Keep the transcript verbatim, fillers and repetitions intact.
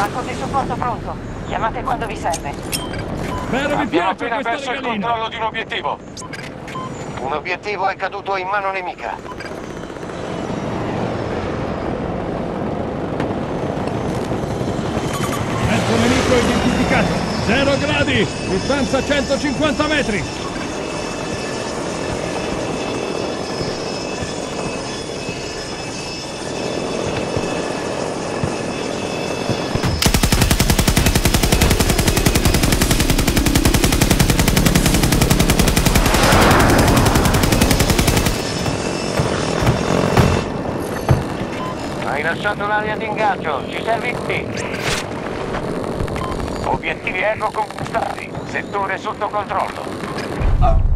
Arco di supporto pronto. Chiamate quando vi serve. Spero vi Abbiamo piaccia appena questa perso il regalina. controllo di un obiettivo. Un obiettivo è caduto in mano nemica. Mezzo nemico identificato. Zero gradi. Distanza centocinquanta metri. Hai lasciato l'area di ingaggio, ci servi qui. Obiettivi eco conquistati. Settore sotto controllo.